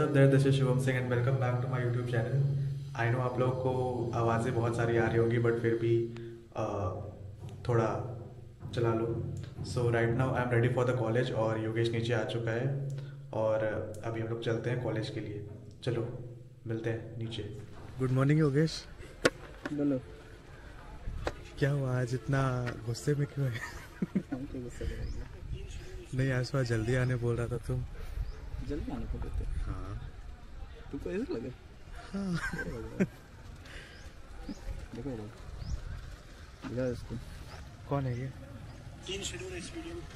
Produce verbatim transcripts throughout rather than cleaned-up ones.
out there, this is Shivam Singh and welcome back to my YouTube channel. I know आप लोगों को आवाज़ें बहुत सारी आ रही होंगी बट फिर भी आ, थोड़ा चला लो. So right now I am ready for the college और योगेश नीचे आ चुका है और अभी हम लोग चलते हैं कॉलेज के लिए. चलो मिलते हैं नीचे. Good morning Yogesh. बोलो क्या हुआ आज इतना गुस्से में क्यों है? नहीं आज थोड़ा जल्दी आने बोल रहा था तुम. जल्दी आने को कहते? हाँ तुमको ऐसा लगे? हाँ देखो देखो इसको. कौन है ये? तीन शेड्यूल इस वीडियो में.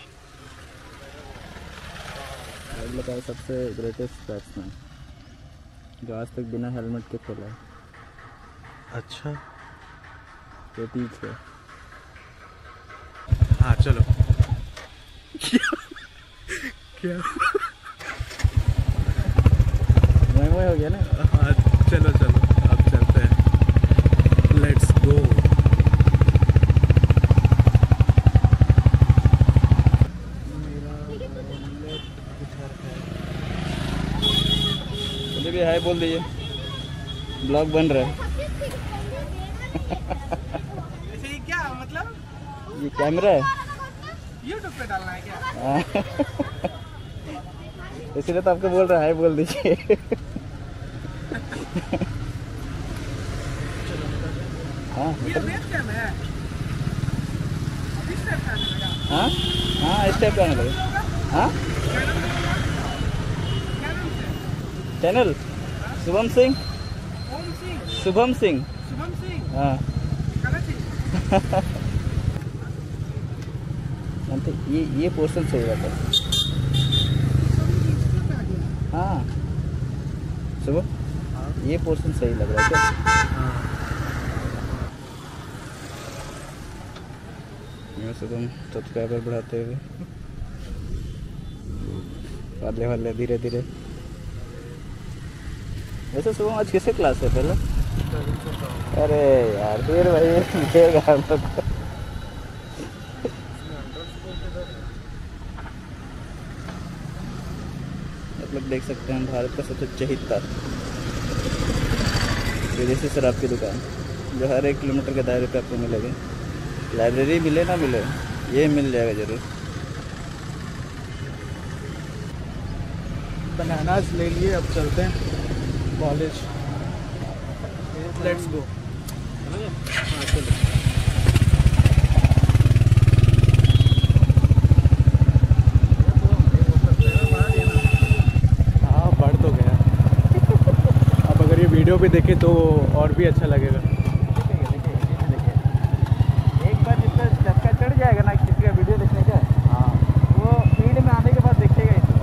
बताओ सबसे ग्रेटेस्ट बैट्समैन जो आज तक बिना हेलमेट के खेला है. अच्छा प्रतीक है. हाँ चलो. क्या वही वही हो गया ना. हाँ चलो चलो अब चलते हैं. Let's go. मुझे भी हाय बोल दीजिए. ब्लॉग बन रहा है. ऐसे ही क्या मतलब? ये कैमरा है. यूट्यूब पे डालना है क्या? इसलिए तो आपको बोल रहा है हाय बोल दीजिए. हाँ हाँ हाँ इस टाइप का आने लगे. हाँ चैनल शुभम सिंह. शुभम सिंह. शुभम सिंह. हाँ ये ये पोर्शन सही रहता है. हाँ सुबह ये पोर्शन सही लग रहा है क्या? मैं सुबह सब्सक्राइबर बढ़ाते हुए वाले वाले धीरे धीरे. वैसे सुबह आज किससे क्लास है पहले? अरे यार फिर भाई फिर आप लोग देख सकते हैं भारत का सबसे चहिता विदेशी शराब की दुकान जो हर एक किलोमीटर के दायरे पे आपको मिलेगी. लाइब्रेरी मिले ना मिले ये मिल जाएगा जरूर. बनानास ले लिए. अब चलते हैं कॉलेज. Let's go. हाँ चलो. हाँ बढ़ तो गया. अब अगर ये वीडियो भी देखे तो और भी अच्छा लगेगा. एक बार जितना झटका चढ़ जाएगा ना किसी का वीडियो देखने का. हाँ वो फील्ड में आने के बाद देखेगा इसको.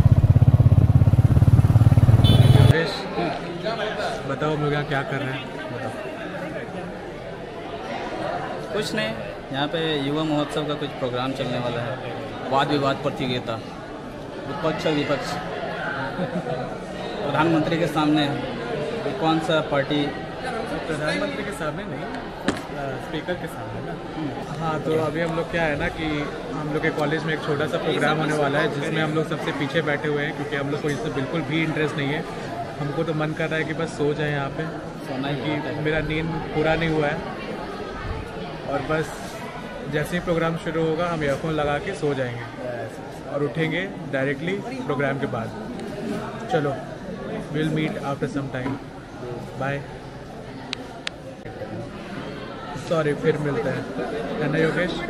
बताओ हम लोग यहाँ क्या कर रहे हैं? बताओ. कुछ नहीं, यहाँ पे युवा महोत्सव का कुछ प्रोग्राम चलने वाला है. वाद विवाद प्रतियोगिता विपक्ष और विपक्ष प्रधानमंत्री के सामने कौन सा पार्टी. प्रधानमंत्री के सामने नहीं, स्पीकर के सामने ना. हाँ तो अभी हम लोग क्या है ना कि हम लोग के कॉलेज में एक छोटा सा प्रोग्राम होने वाला है जिसमें हम लोग सबसे पीछे बैठे हुए हैं क्योंकि हम लोग को इससे बिल्कुल भी इंटरेस्ट नहीं है. हमको तो मन कर रहा है कि बस सो जाए यहाँ पे क्योंकि मेरा नींद पूरा नहीं हुआ है. और बस जैसे ही प्रोग्राम शुरू होगा हम ईयरफोन लगा के सो जाएंगे और उठेंगे डायरेक्टली प्रोग्राम के बाद. चलो will meet after some time. Bye. Sorry फिर मिलते हैं. है ना योगेश?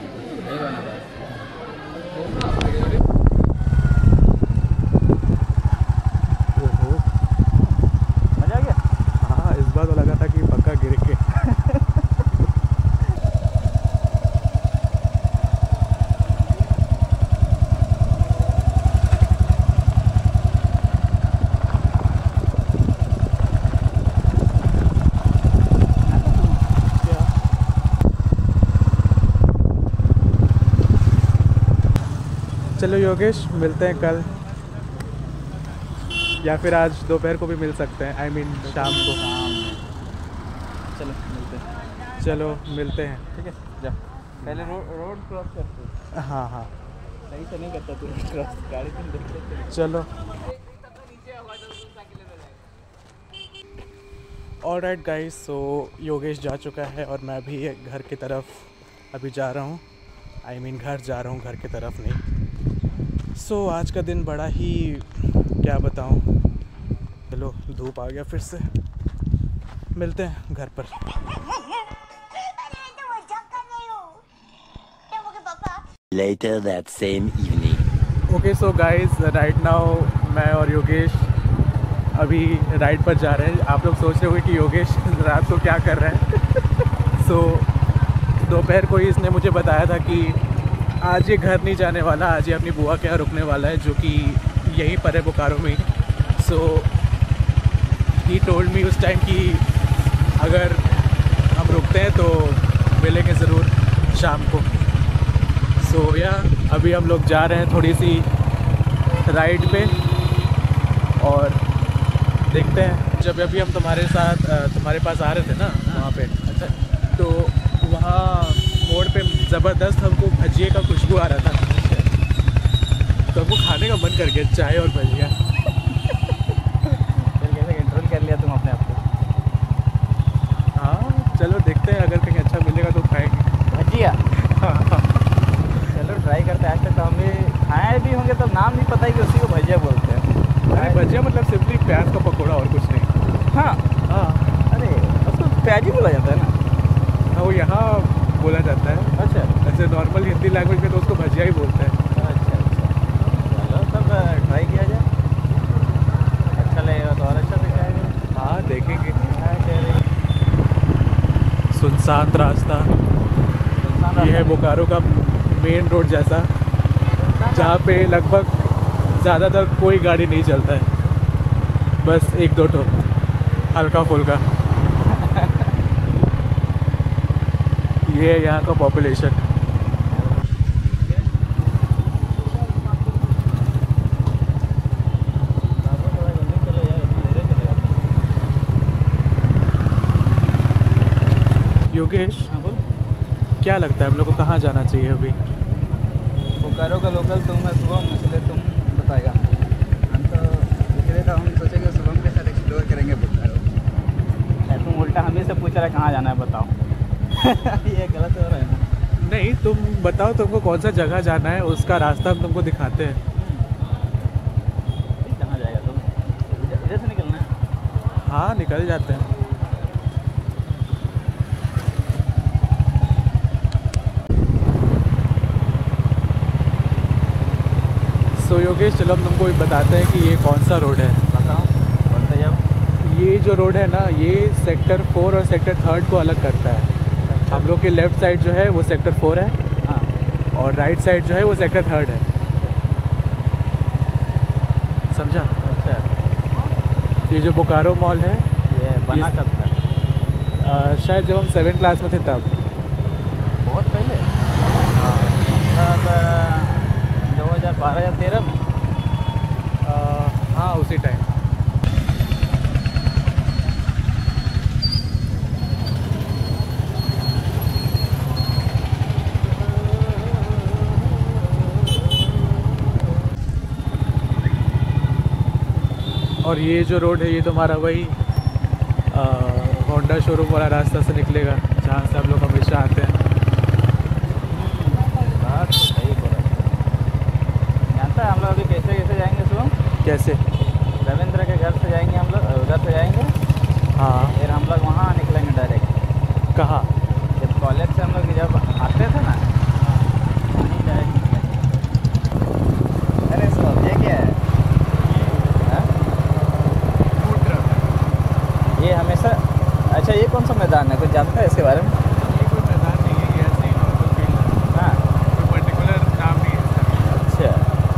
मजा आ गया. हाँ इस बार तो लगा था कि पक्का गिर के. चलो योगेश मिलते हैं कल या फिर आज दोपहर को भी मिल सकते हैं. आई I मीन mean, शाम को. चलो मिलते हैं. चलो मिलते हैं. ठीक है जा. पहले रो, रोड क्रॉस करते. हाँ हाँ सही से नहीं करता तू क्रॉस. गाड़ी तुम देखते. चलो. ऑलराइट गाइस, सो योगेश जा चुका है और मैं भी घर की तरफ अभी जा रहा हूँ। आई मीन घर जा रहा हूँ, घर की तरफ नहीं। सो so, आज का दिन बड़ा ही, क्या बताऊँ। चलो धूप आ गया फिर से, मिलते हैं घर पर। Later that same evening. Okay so guys, right now मैं और योगेश अभी राइड पर जा रहे हैं। आप लोग सोच रहे होंगे कि योगेश रात को क्या कर रहा है। सो so, दोपहर को ही इसने मुझे बताया था कि आज ये घर नहीं जाने वाला, आज ये अपनी बुआ के यहाँ रुकने वाला है, जो कि यहीं पर है बोकारो में ही। सो ही टोल्ड मी उस टाइम कि अगर हम रुकते हैं तो मिलेंगे ज़रूर शाम को। सो so, या yeah, अभी हम लोग जा रहे हैं थोड़ी सी राइड पे और देखते हैं। जब अभी हम तुम्हारे साथ तुम्हारे पास आ रहे थे ना वहाँ पे, अच्छा, तो वहाँ मोड़ पे ज़बरदस्त हमको भजिए का खुशबू आ रहा था, तो हमको खाने का मन कर गया, चाय और भजिया। फिर कैसे कंट्रोल कर लिया तुम अपने आप को? हाँ चलो देखते हैं, अगर कहीं अच्छा मिलेगा तो खाएंगे भजिया। हाँ चलो ट्राई करते हैं। आज तक तो हम भी खाए भी होंगे, तो नाम नहीं पता है कि उसी को भजिया बोलते हैं। अरे भजिया मतलब सिंपली प्याज का पकौड़ा और कुछ नहीं। हाँ हाँ, अरे उसको प्याज ही बोला जाता है ना? हाँ वो यहाँ बोला जाता है। अच्छा ऐसे नॉर्मल हिंदी लैंग्वेज में तो उसको भजिया ही बोलते हैं। अच्छा अच्छा, चलो तब ट्राई किया जाए, अच्छा लगेगा तो और अच्छा से खाएगा। हाँ देखेंगे। क्या कह रही? सुनसान रास्ता, ये है बोकारो का मेन रोड जैसा, जहाँ पे लगभग ज़्यादातर कोई गाड़ी नहीं चलता है, बस एक दो ठो हल्का फुल्का। ये है यहाँ का पॉपुलेशन। योगेश, क्या लगता है हम लोग को कहाँ जाना चाहिए अभी? बोकारो का लोकल तुम है शुभम, इसलिए तुम बताएगा। हम तो इसलिए तो हम सोचेंगे शुभम के साथ एक्सप्लोर करेंगे बोकारो। तुम उल्टा हमें से पूछ रहा है कहाँ जाना है, बताओ। ये गलत हो रहा है ना? नहीं, तुम बताओ तुमको कौन सा जगह जाना है, उसका रास्ता हम तुमको दिखाते हैं। कहाँ जाएगा तुम? इधर से निकलना है? हाँ निकल जाते हैं। सो so, योगेश चलो हम तुमको बताते हैं कि ये कौन सा रोड है। बताओ कौन सा? जब ये जो रोड है ना, ये सेक्टर फोर और सेक्टर थर्ड को अलग करता है। हम लोग के लेफ़्ट साइड जो है वो सेक्टर फोर है, हाँ, और राइट साइड जो है वो सेक्टर थर्ड है। समझा? अच्छा, ये जो बोकारो मॉल है, ये बना ये- कब था? आ, शायद जब हम सेवन क्लास में थे तब। बहुत पहले, मतलब दो हज़ार बारह या तेरह में। आ, हाँ उसी टाइम। और ये जो रोड है ये तुम्हारा वही होंडा शोरूम वाला रास्ता से निकलेगा, जहाँ से हम लोग हमेशा आते हैं। बात सही बोला। जानता है हम लोग अभी कैसे कैसे जाएंगे सुबह? कैसे? रविंद्र के घर से जाएंगे हम लोग, उधर से जाएंगे, हाँ। फिर हम लोग वहाँ निकलेंगे डायरेक्ट। कहाँ? जब कॉलेज से हम लोग जब आते थे ना, वहीं डायरेक्ट। अरे सुबह ये क्या है? हाँ? ये हमेशा, अच्छा ये कौन सा मैदान है, कुछ जानता है इसके बारे में? ये कोई मैदान नहीं है, ये ऐसे ही नॉर्मल फील्ड है, हाँ कोई पर्टिकुलर नाम नहीं है इसका। अच्छा,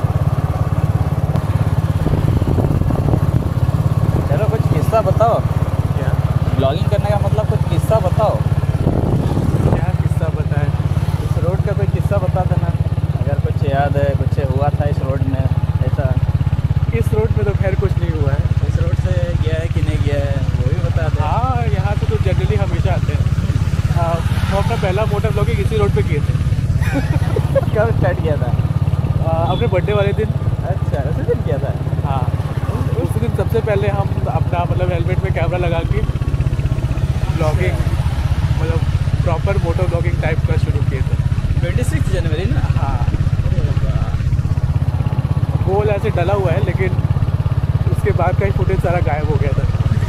चलो कुछ किस्सा बताओ। क्या? ब्लॉगिंग करने का मतलब कुछ किस्सा बताओ। क्या किस्सा बताए? इस रोड का कोई किस्सा बता देना, अगर कुछ याद है, कुछ हुआ था इस रोड में ऐसा। इस रोड पे तो खैर कुछ नहीं हुआ है। इस रोड से गया है कि नहीं गया है वो भी बता दे। हाँ यहाँ से तो जनरली हमेशा आते हैं। हाँ, हम अपना पहला मोटर ब्लॉगिंग इसी रोड पे किए थे। कब स्टार्ट किया था? आ, अपने बर्थडे वाले दिन। अच्छा उसी दिन किया था। हाँ, उस दिन सबसे पहले हम अपना मतलब हेलमेट में कैमरा लगा के ब्लॉगिंग मतलब प्रॉपर मोटो ब्लॉगिंग टाइप का शुरू किए थे। ट्वेंटी सिक्स जनवरी ना। हाँ, गोल ऐसे डला हुआ है लेकिन उसके बाद का ही फुटेज सारा गायब हो गया था।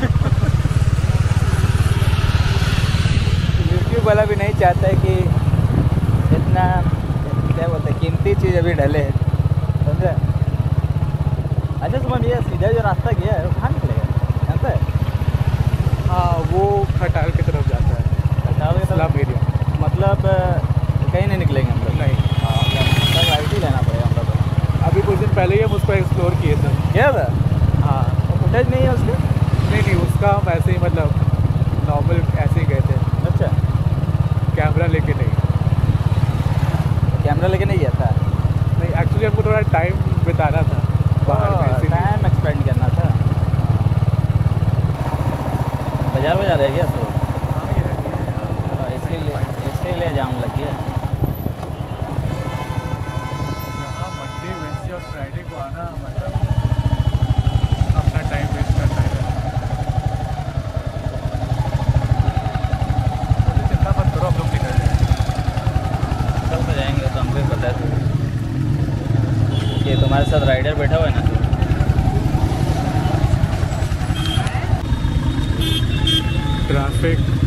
यूट्यूब वाला भी नहीं चाहता है कि इतना क्या बोलते हैं कीमती चीज़ अभी डले, समझे। अच्छा सुमन, ये सीधा जो रास्ता गया है वो कहाँ निकलेगा, जानता है? हाँ, वो खटाल की तरफ जाता है, खटाल के इस्लाम तरफ एरिया। मतलब कहीं नहीं निकलेंगे हम लोग। नहीं, हाँ, मतलब राइट ही लेना पड़ेगा हम लोग को। अभी कुछ दिन पहले ही हम उसको एक्सप्लोर किए थे। क्या था? हाँ, फुटेज नहीं है उसका? नहीं नहीं, उसका हम ऐसे ही मतलब नॉर्मल ऐसे ही गए थे, अच्छा, कैमरा लेके नहीं। कैमरा लेके नहीं गया था? नहीं, एक्चुअली हमको थोड़ा टाइम बिताना था बाहर में, इसीलिए। टाइम एक्सपेंड करना था। बाजार बाजार रह गया तो इसीलिए इसीलिए जाम लग गया। यहाँ मंडे, वेडनेसडे और फ्राइडे को आना मतलब अपना टाइम वेस्ट करना है। मुझे चिंता मत करो, हम लोग निकल जाएंगे। कल तो जाएंगे, तो हमको ही पता है। कि तुम्हारे साथ राइडर बैठा हुआ है ना। ट्रैफिक